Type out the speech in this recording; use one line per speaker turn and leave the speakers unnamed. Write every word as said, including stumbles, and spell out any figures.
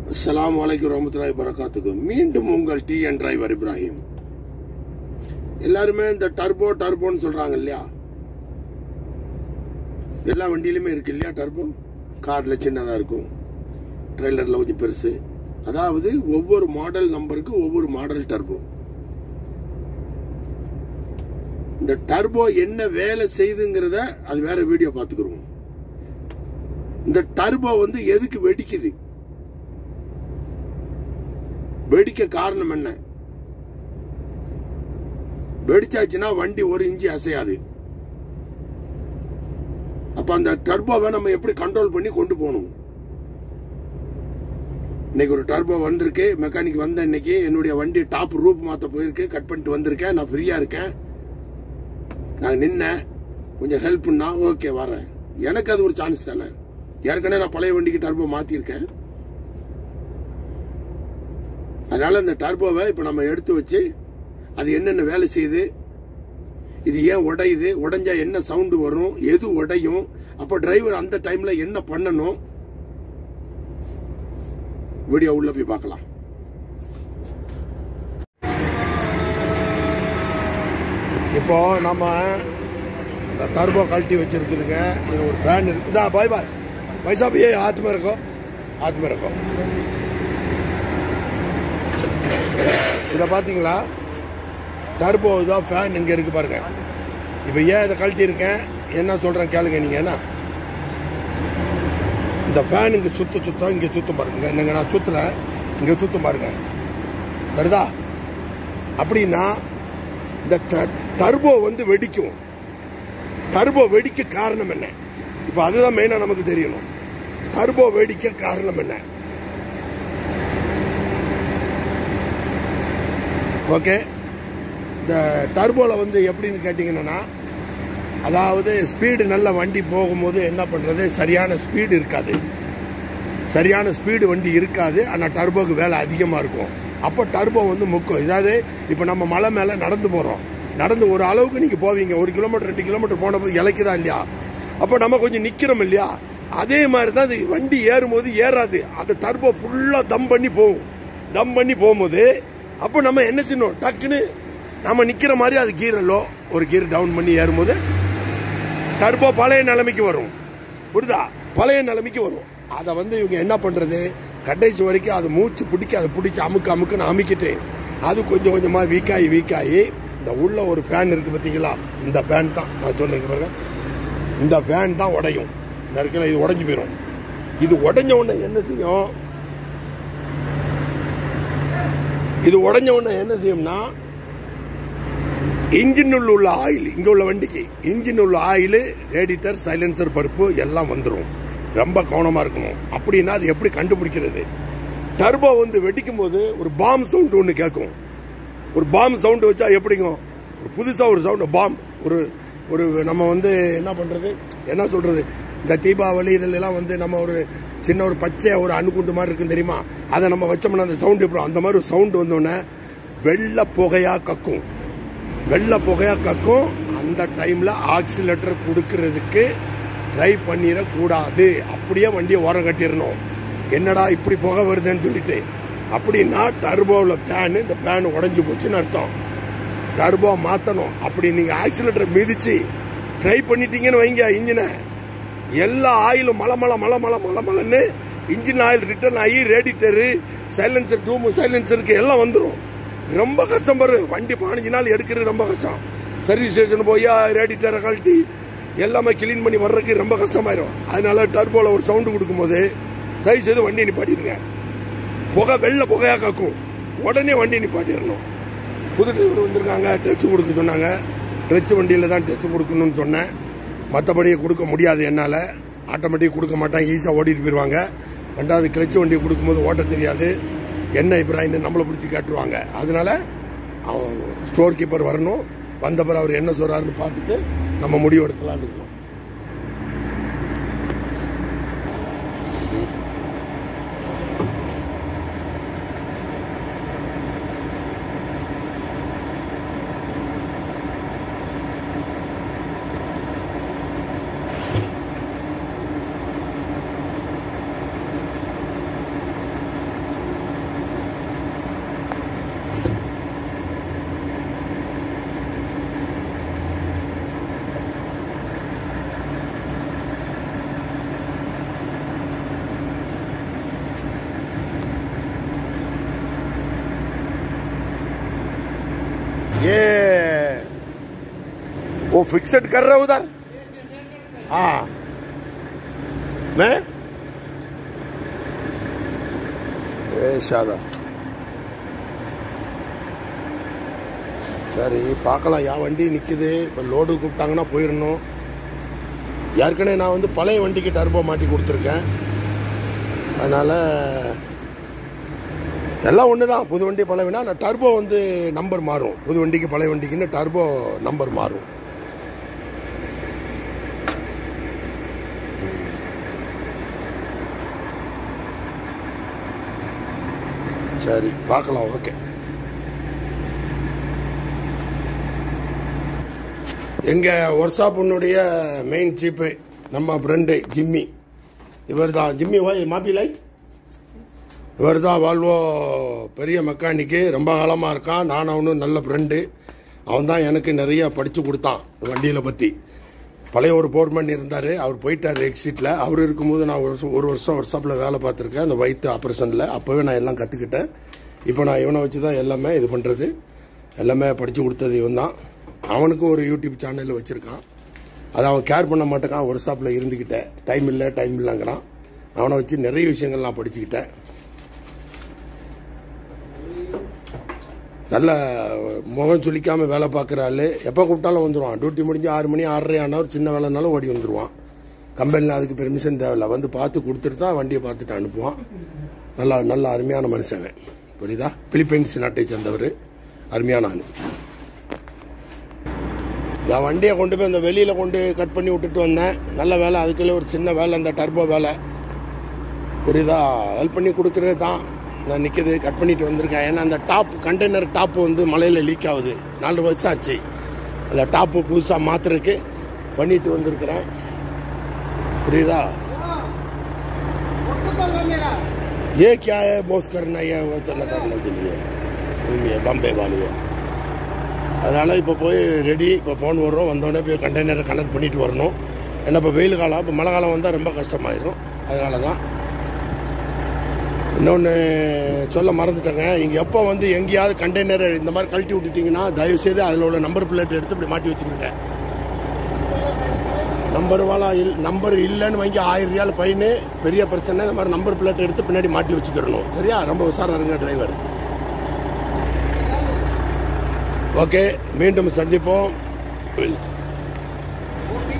अस्सलामु अलैकुम रहमतुल्लाहि वबरकातुहू. மீண்டும் உங்கள் டிஎன் டிரைவர் இப்ராஹிம். எல்லாருமே இந்த டர்போ டர்போன்னு சொல்றாங்க இல்லையா? எல்லா வண்டியிலுமே இருக்கு இல்லையா டர்போ? கார்ல சின்னதா இருக்கும், ட்ரெய்லர்ல கொஞ்சம் பெருசு. அதாவது ஒவ்வொரு மாடல் நம்பருக்கு ஒவ்வொரு மாடல் டர்போ. இந்த டர்போ என்ன வேலை செய்யுதுங்கிறத அது வேற வீடியோ பார்த்துக்கிறோம். இந்த டர்போ வந்து எதுக்கு வெடிக்குது, வெடிக்க காரணம் என்ன? வெடிச்சாச்சுன்னா வண்டி ஒரு இன்ச்சு அசையாது. அப்ப அந்த டர்போவை நம்ம எப்படி கண்ட்ரோல் பண்ணி கொண்டு போகணும்? இன்னைக்கு ஒரு டர்போ வந்திருக்கு, மெக்கானிக் வந்த இன்னைக்கு என்னுடைய வண்டி டாப் ரூப் மாத்த போயிருக்கு, கட் பண்ணிட்டு வந்திருக்கேன். நான் ஃப்ரீயா இருக்கேன், நான் நின்ன கொஞ்சம் ஹெல்ப் பண்ணா ஓகே வரேன். எனக்கு அது ஒரு சான்ஸ் தானே. ஏற்கனவே நான் பழைய வண்டிக்கு டர்போ மாத்திருக்கேன். அதனால இந்த டர்போவை இப்ப நம்ம எடுத்து வச்சு அது என்னென்ன வேலை செய்யுது, இது ஏன் உடையுது, உடைஞ்சா என்ன சவுண்டு வரும், எது உடையும், அப்ப டிரைவர் அந்த டைம்ல என்ன பண்ணணும், வீடியோ உள்ள போய் பார்க்கலாம். இப்போ நம்ம இந்த டர்போ கழட்டி வச்சிருக்குதுங்க. இது ஒரு ஃபேன் இருக்குதா? பாய் பாய் பைசா பையே हाथ में रखो, हाथ में रखो. இத பாத்தீங்களா? டர்போ தான் ஃபேன் இங்க இருக்கு பாருங்க. இப்போ ஏன் இதை கழட்டி இருக்கேன் என்ன சொல்றேன் கேளுங்க நீங்க. என்ன இந்த ஃபேன் இங்க சுத்த சுத்தம் இங்க சுத்தம் பாருங்க. என்னங்க நான் சுத்துறேன், இங்க சுத்தம் பாருங்க, வருதா? அப்படின்னா இந்த டர்போ வந்து வெடிக்கும். டர்போ வெடிக்க காரணம் என்ன? இப்ப அதுதான் மெயினா நமக்கு தெரியணும். டர்போ வெடிக்க காரணம் என்ன? ஓகே, இந்த டர்போல வந்து எப்படின்னு கேட்டீங்கன்னா, அதாவது ஸ்பீடு நல்ல வண்டி போகும்போது என்ன பண்றது, சரியான ஸ்பீடு இருக்காது. சரியான ஸ்பீடு வண்டி இருக்காது, ஆனா டர்போக்கு வேலை அதிகமா இருக்கும். அப்போ டர்போ வந்து முக்கும். இதாவது இப்ப நம்ம மலை மேல நடந்து போறோம், நடந்து ஒரு அளவுக்கு நீங்க போவீங்க, ஒரு கிலோமீட்டர் ரெண்டு கிலோமீட்டர் போன போது இலைக்குதா இல்லையா? அப்ப நம்ம கொஞ்சம் நிக்கிறோம் இல்லையா? அதே மாதிரி தான் வண்டி ஏறும்போது ஏறாது, அந்த டர்போ ஃபுல்லா தம் பண்ணி போகும். தம் பண்ணி போகும்போது அப்போ நம்ம என்ன செய்யணும், டக்குன்னு நம்ம நிக்கிற மாதிரி அது கீர் லோ ஒரு கீர் டவுன் பண்ணி ஏறும்போது டர்போ பழைய நிலைமைக்கு வரும். புரியுதா? பழைய நிலைமைக்கு வரும். அதை வந்து இவங்க என்ன பண்றது, கடைசி வரைக்கும் அதை மூச்சு பிடிக்க அதை பிடிச்சி அமுக்கு அமுக்குன்னு அமுக்கிட்டு அது கொஞ்சம் கொஞ்சமா வீக்காகி வீக்காகி இந்த உள்ள ஒரு ஃபேன் இருக்கு பார்த்தீங்களா? இந்த ஃபேன் தான் நான் சொன்னேன் பாருங்க, இந்த ஃபேன் தான் உடையும். நறுக்கல இது உடைஞ்சு போயிடும். இது உடைஞ்ச உடனே என்ன செய்யும், இது உடைஞ்ச உடனே என்ன செய்யும்னா, இன்ஜின் உள்ள ஆயில், இங்க உள்ள வண்டிக்கு இன்ஜின் உள்ள ஆயில், ரேடியேட்டர், சைலன்சர், பருப்பு எல்லாம் வந்துடும். ரொம்ப கவனமா இருக்கணும். அப்படின்னா அது எப்படி கண்டுபிடிக்கிறது? டர்போ வந்து வெடிக்கும் போது ஒரு பாம் சவுண்ட் ஒன்று கேட்கும். ஒரு பாம் சவுண்ட் வச்சா எப்படிங்க, ஒரு புதுசா ஒரு சவுண்ட் பாம், ஒரு ஒரு நம்ம வந்து என்ன பண்றது, என்ன சொல்றது, இந்த தீபாவளி இதுல எல்லாம் வந்து நம்ம ஒரு சின்ன ஒரு பச்சை ஒரு அணுகுண்டு மாதிரி இருக்கும் தெரியுமா? அதை நம்ம வச்சோம்னா அந்த சவுண்ட் எப்படி, அந்த மாதிரி ஒரு சவுண்ட் வந்தோடனே வெள்ளை புகையா கக்கும், வெள்ளை புகையா கக்கும். அந்த டைம்ல ஆக்சிலேட்டர் கொடுக்கறதுக்கு ட்ரை பண்ணிடக்கூடாது. அப்படியே வண்டியை ஓரம் கட்டிடணும். என்னடா இப்படி புகை வருதுன்னு சொல்லிட்டு, அப்படின்னா டர்போவில் ஃபேன், இந்த ஃபேன் உடஞ்சு போச்சுன்னு அர்த்தம். டர்போ மாத்தணும். அப்படி நீங்க ஆக்சிலேட்டர் மிதிச்சு ட்ரை பண்ணிட்டீங்கன்னு வைங்க, இன்ஜினை எல்லா ஆயிலும் மலை மலை மலை மலை மலை மலைன்னு இன்ஜின் ஆயில் ரிட்டர்ன் ஆகி ரேடியேட்டரு, சைலன்சர், டூம், சைலன்சருக்கு எல்லாம் வந்துடும். ரொம்ப கஷ்டம் பாரு, வண்டி பதினஞ்சு நாள் எடுக்கிறது ரொம்ப கஷ்டம். சர்வீஸ் ஸ்டேஷன் போய் ரேடியேட்டரை கழட்டி எல்லாமே கிளீன் பண்ணி வர்றதுக்கு ரொம்ப கஷ்டமாயிரும். அதனால டர்போல ஒரு சவுண்டு கொடுக்கும் போது தயவு செய்து வண்டி நிப்பாட்டிடுங்க. புகை வெள்ளை புகையா காக்கும், உடனே வண்டி நிப்பாட்டிடணும். புது டிரைவர் வந்திருக்காங்க, டெஸ்ட் கொடுக்க சொன்னாங்க. டெஸ்ட் வண்டியில தான் டெஸ்ட் கொடுக்கணும்னு சொன்னேன். மற்றபடியே கொடுக்க முடியாது என்னால். ஆட்டோமேட்டிக் கொடுக்க மாட்டாங்க, ஈஸியாக ஓட்டிட்டு போயிடுவாங்க. ரெண்டாவது கிளச்சு வண்டியை கொடுக்கும்போது ஓட்ட தெரியாது, என்ன இப்ராஹிம் நம்மளை பிடிச்சி காட்டுவாங்க. அதனால ஸ்டோர் கீப்பர் வரணும், வந்த பிறகு அவர் என்ன சொல்றாருன்னு பார்த்துட்டு நம்ம முடிவு எடுக்கலாம்னு இருக்கோம். वो फिक्सड कर रहे हो उधर? हाँ मैं शादा சரி பார்க்கலாம். யா வண்டி நிற்குது. இப்போ லோடு கூப்பிட்டாங்கன்னா போயிடணும். ஏற்கனவே நான் வந்து பழைய வண்டிக்கு டர்போ மாட்டி கொடுத்துருக்கேன். அதனால் எல்லாம் ஒன்று தான். புது வண்டி பழைய வண்டி. ஆனால் டர்போ வந்து நம்பர் மாறும். புது வண்டிக்கு பழைய வண்டிக்குன்னு டர்போ நம்பர் மாறும். சரி பார்க்கலாம். ஓகே. எங்கள் ஒர்க்ஷாப்புனுடைய மெயின் சீப்பு நம்ம ஃப்ரெண்டு ஜிம்மி. இவர் தான் ஜிம்மி வாய் மாப்பி லைட். இவர் தான் வால்வோ பெரிய மெக்கானிக்கு. ரொம்ப காலமாக இருக்கான். நான் அவனும் நல்ல ஃப்ரெண்டு. அவன் தான் எனக்கு நிறைய படித்து கொடுத்தான் வண்டியில் பற்றி. பழைய ஒரு போர்மேன் இருந்தார். அவர் போயிட்டார் எக்ஸிட்டில். அவர் இருக்கும்போது நான் ஒரு ஒரு வருஷம் ஒர்க்ஷாப்பில் வேலை பார்த்துருக்கேன். அந்த வயிற்று ஆப்ரேஷனில். அப்போவே நான் எல்லாம் கற்றுக்கிட்டேன். இப்போ நான் இவனை வச்சு தான் எல்லாமே இது பண்ணுறது. எல்லாமே படித்து கொடுத்தது இவன் தான். அவனுக்கு ஒரு யூடியூப் சேனல் வச்சுருக்கான். அதை அவன் கேர் பண்ண மாட்டேக்கான். ஒர்க்ஷாப்பில் இருந்துக்கிட்டேன். டைம் இல்லை டைம் இல்லைங்கிறான். அவனை வச்சு நிறைய விஷயங்கள் நான் படிச்சுக்கிட்டேன். நல்ல முகம் சுளிக்காமல் வேலை பார்க்குற ஆள். எப்போ கூப்பிட்டாலும் வந்துடுவான். டியூட்டி முடிஞ்சு ஆறு மணி ஆறரை ஆனால் ஒரு சின்ன வேலைனாலும் ஓடி வந்துடுவான். கம்பெனியில் அதுக்கு பெர்மிஷன் தேவையில்லை. வந்து பார்த்து கொடுத்துட்டு தான் வண்டியை பார்த்துட்டு அனுப்புவான். நல்லா நல்ல அருமையான மனுஷங்க. புரியுதா? பிலிப்பைன்ஸ் நாட்டை சேர்ந்தவர். அருமையான ஆள். என் வண்டியை கொண்டு போய் அந்த வெளியில் கொண்டு கட் பண்ணி விட்டுட்டு வந்தேன். நல்ல வேலை. அதுக்குள்ளே ஒரு சின்ன வேலை, அந்த டர்போ வேலை. புரியுதா? ஹெல்ப் பண்ணி கொடுக்குறது தான். நான் நிற்கிது கட் பண்ணிட்டு வந்திருக்கேன். ஏன்னா அந்த டாப் கண்டெய்னர் டாப்பு வந்து மலையில் லீக் ஆகுது. நாலு வருஷம் ஆச்சு. அந்த டாப்பு புதுசாக மாற்றுறதுக்கு பண்ணிட்டு வந்திருக்கிறேன். புரியுதா? ये क्या है बॉस करना है वो तो करने के लिए बम्बे वाली है. அதனால் இப்போ போய் ரெடி. இப்போ ஃபோன் வர்றோம். வந்தோடனே போய் கண்டெய்னரை கனெக்ட் பண்ணிட்டு வரணும். ஏன்னா இப்போ வெயில் காலம். இப்போ மழை காலம் வந்தால் ரொம்ப கஷ்டமாயிடும். அதனால தான். இன்னொன்று சொல்ல மறந்துட்டேங்க. நீங்கள் எப்போ வந்து எங்கேயாவது கண்டெய்னரை இந்த மாதிரி கழட்டி விட்டுட்டிங்கன்னா தயவுசெய்து அதில் உள்ள நம்பர் பிளேட் எடுத்து இப்படி மாட்டி வச்சுக்கிறேங்க. நம்பர் வாழா இல் நம்பர் இல்லைன்னு வாங்கி ஆயிரம் ரியால் ஃபைனு. பெரிய பிரச்சனை. இந்த மாதிரி நம்பர் பிளேட் எடுத்து பின்னாடி மாட்டி வச்சுக்கிறணும். சரியா? ரொம்ப உஷாராக இருங்க டிரைவர். ஓகே, மீண்டும் சந்திப்போம்.